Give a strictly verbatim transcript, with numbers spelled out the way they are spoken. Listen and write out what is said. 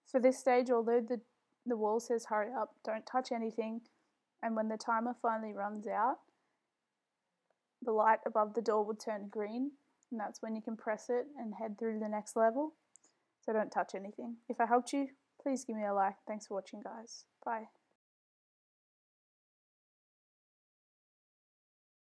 For this stage, although the, the wall says hurry up, don't touch anything, and when the timer finally runs out, the light above the door would turn green, and that's when you can press it and head through the next level. So don't touch anything. If I helped you, please give me a like. Thanks for watching, guys. Bye.